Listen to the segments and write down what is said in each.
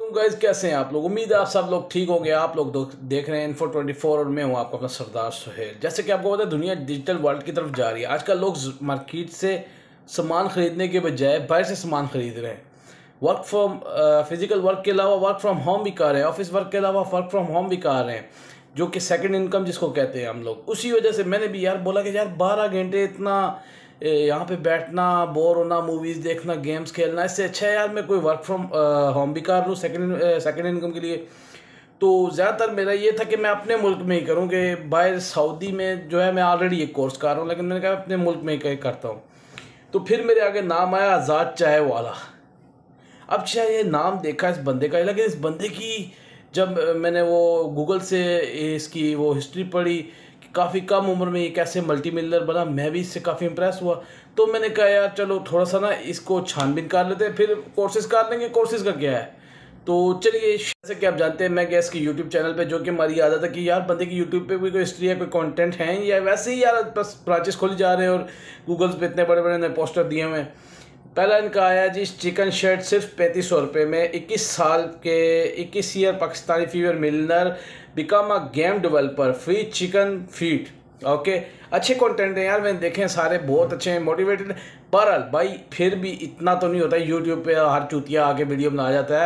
Guys, कैसे हैं आप लोग। उम्मीद है आप सब लोग ठीक होंगे। आप लोग देख रहे हैं इन्फो 24 और मैं हूं आपका अपना सरदार सुहेल। जैसे कि आपको पता है, दुनिया डिजिटल वर्ल्ड की तरफ जा रही है। आजकल लोग मार्केट से सामान खरीदने के बजाय बाहर से सामान खरीद रहे हैं। वर्क फ्रॉम फिजिकल वर्क के अलावा वर्क फ्रॉम होम भी कर रहे हैं। ऑफिस वर्क के अलावा वर्क फ्रॉम होम भी कर रहे हैं, जो कि सेकंड इनकम जिसको कहते हैं हम लोग। उसी वजह से मैंने भी यार बोला कि यार 12 घंटे इतना यहाँ पे बैठना, बोर होना, मूवीज़ देखना, गेम्स खेलना, इससे अच्छा है यार मैं कोई वर्क फ्रॉम होम भी कर लूँ सेकंड इनकम के लिए। तो ज़्यादातर मेरा ये था कि मैं अपने मुल्क में ही करूँ, कि बाहर सऊदी में जो है मैं ऑलरेडी एक कोर्स कर रहा हूँ, लेकिन मैंने कहा अपने मुल्क में ही करता हूँ। तो फिर मेरे आगे नाम आया आज़ाद चाय वाला। अब चाहे ये नाम देखा इस बंदे का, लेकिन इस बंदे की जब मैंने वो गूगल से इसकी वो हिस्ट्री पढ़ी कि काफ़ी कम उम्र में ये कैसे मल्टी मिलियनर बना, मैं भी इससे काफ़ी इंप्रेस हुआ। तो मैंने कहा यार चलो थोड़ा सा ना इसको छानबीन कर लेते हैं, फिर कोर्सेज कर लेंगे। कोर्सेज का क्या है, तो चलिए। जैसे कि आप जानते हैं, मैं गया इसकी यूट्यूब चैनल पे, जो कि हमारी आदत है कि यार बंदे की यूट्यूब पे भी कोई हिस्ट्री है, कोई कंटेंट है, या वैसे ही यार बस ब्रांचेस खोली जा रहे हैं और गूगल्स पे इतने बड़े बड़े पोस्टर दिए हुए हैं। पहला इनका आया जी चिकन शर्ट सिर्फ 3500 रुपये में। 21 साल के 21 ईयर पाकिस्तानी फीवर मिलनर become a game developer, free chicken feed. Okay, अच्छे कंटेंट हैं यार, मैंने देखे हैं सारे, बहुत अच्छे हैं, मोटिवेटेड। बहरहाल भाई फिर भी इतना तो नहीं होता यूट्यूब पे हर चूतिया आके वीडियो बना जाता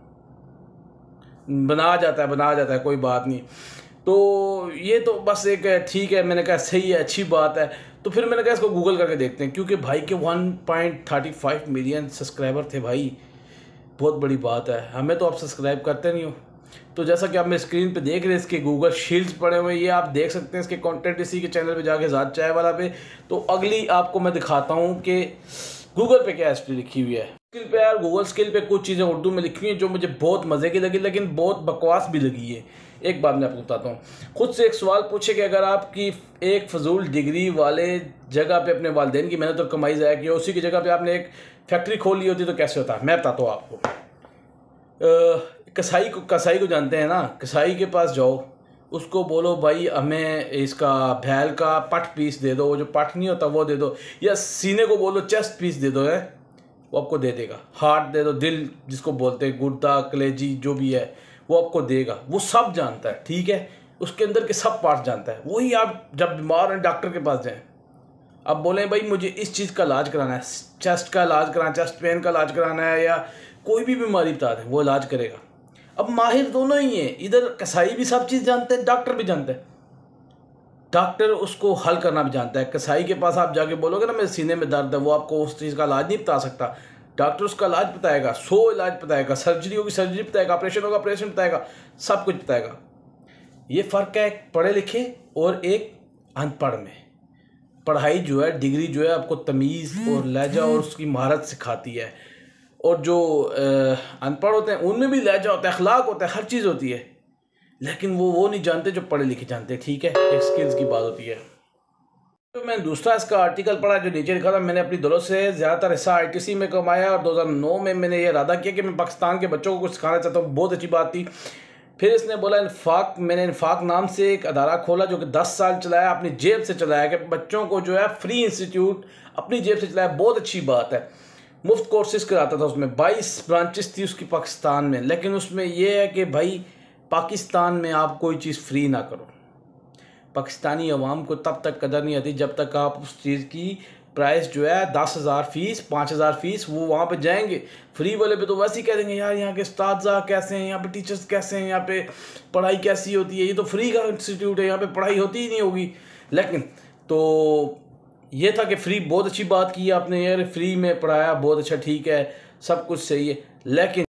है, कोई बात नहीं। तो ये तो बस एक ठीक है, मैंने कहा सही है, अच्छी बात है। तो फिर मैंने कहा इसको गूगल करके देखते हैं, क्योंकि भाई के 1.35 मिलियन सब्सक्राइबर थे भाई, बहुत बड़ी बात है। हमें तो आप सब्सक्राइब करते नहीं हो। तो जैसा कि आप मेरे स्क्रीन पे देख रहे हैं, इसके गूगल शील्ड्स पड़े हुए हैं, ये आप देख सकते हैं। इसके कंटेंट इसी के चैनल पे जाके ज़ात चाय वाला पे। तो अगली आपको मैं दिखाता हूँ कि गूगल पे क्या हिस्ट्री लिखी हुई है। स्किल पे यार, गूगल स्किल पे कुछ चीज़ें उर्दू में लिखी हुई हैं जो मुझे बहुत मज़े की लगी, लेकिन बहुत बकवास भी लगी है। एक बात मैं आपको बताता हूँ। खुद से एक सवाल पूछे कि अगर आपकी एक फजूल डिग्री वाले जगह पे अपने वालिदैन की मेहनत और कमाई ज़ाया की, उसी की जगह पे आपने एक फैक्ट्री खोल ली होती तो कैसे होता। मैं बताता हूँ आपको। कसाई को जानते हैं ना, कसाई के पास जाओ, उसको बोलो भाई हमें इसका भैल का पट पीस दे दो, वो जो पट नहीं होता वो दे दो, या सीने को बोलो चेस्ट पीस दे दो, है वो आपको दे देगा। हार्ट दे दो, दिल जिसको बोलते हैं, गुर्दा, कलेजी जो भी है वो आपको देगा। वो सब जानता है, ठीक है, उसके अंदर के सब पार्ट जानता है। वही आप जब बीमार हैं डॉक्टर के पास जाएं, अब बोलें भाई मुझे इस चीज़ का इलाज कराना है, चेस्ट का इलाज कराना, चेस्ट पेन का इलाज कराना है, या कोई भी बीमारी बता दें, वो इलाज करेगा। अब माहिर दोनों ही हैं, इधर कसाई भी सब चीज़ जानते हैं, डॉक्टर भी जानते हैं। डॉक्टर उसको हल करना भी जानता है। कसाई के पास आप जाके बोलोगे ना मेरे सीने में दर्द है, वो आपको उस चीज़ का इलाज नहीं बता सकता। डॉक्टर उसका इलाज बताएगा, 100 इलाज बताएगा, सर्जरी होगी सर्जरी बताएगा, ऑपरेशन होगा ऑपरेशन बताएगा, सब कुछ बताएगा। ये फ़र्क है एक पढ़े लिखे और एक अनपढ़ में। पढ़ाई जो है, डिग्री जो है, आपको तमीज़ और लहजा और उसकी महारत सिखाती है, और जो अनपढ़ होते हैं उनमें भी लहजा होता है, अखलाक होता है, हर चीज़ होती है, लेकिन वो नहीं जानते जो पढ़े लिखे जानते हैं। ठीक है, एक स्किल्स की बात होती है। तो मैंने दूसरा इसका आर्टिकल पढ़ा जो नीचे लिखा था, मैंने अपनी दौलत से ज़्यादातर हिस्सा आईटीसी में कमाया, और 2009 में मैंने ये इरादा किया कि मैं पाकिस्तान के बच्चों को कुछ सिखाना चाहता हूँ। बहुत अच्छी बात थी। फिर इसने बोला इन्फाक, मैंने इन्फाक नाम से एक अदारा खोला जो कि 10 साल चलाया, अपनी जेब से चलाया, कि बच्चों को जो है फ्री इंस्टीट्यूट अपनी जेब से चलाया। बहुत अच्छी बात है। मुफ्त कोर्सेज कराता था उसमें, 22 ब्रांचेस थी उसकी पाकिस्तान में। लेकिन उसमें यह है कि भाई पाकिस्तान में आप कोई चीज़ फ्री ना करो। पाकिस्तानी अवाम को तब तक कदर नहीं आती जब तक आप उस चीज़ की प्राइस जो है 10,000 फीस, 5,000 फीस, वो वहाँ पे जाएंगे। फ्री वाले पे तो वैसे ही कह देंगे यार यहाँ के उस्ताद कैसे हैं, यहाँ पे टीचर्स कैसे हैं, यहाँ पे पढ़ाई कैसी होती है, ये तो फ्री का इंस्टीट्यूट है, यहाँ पे पढ़ाई होती ही नहीं होगी। लेकिन तो ये था कि फ्री, बहुत अच्छी बात की आपने यार, फ्री में पढ़ाया, बहुत अच्छा, ठीक है, सब कुछ सही है। लेकिन